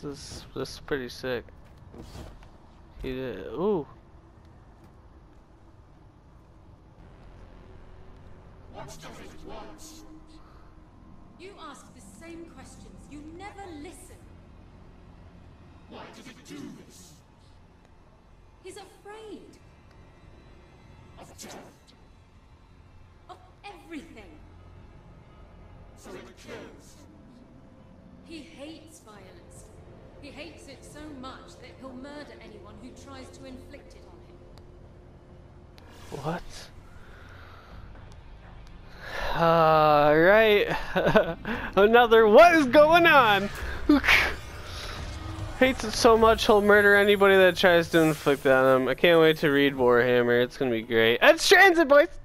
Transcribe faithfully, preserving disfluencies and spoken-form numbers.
is this is pretty sick. He did. Ooh. What does it want? You ask the same questions. You never listen. Why did it do this? He's afraid Of death. of everything. So it kills. He hates violence. He hates it so much that he'll murder anyone who tries to inflict it on him. What? Alright. Another what is going on? Hates it so much he'll murder anybody that tries to inflict on him. I can't wait to read Warhammer. It's gonna be great. That's Transit, boys!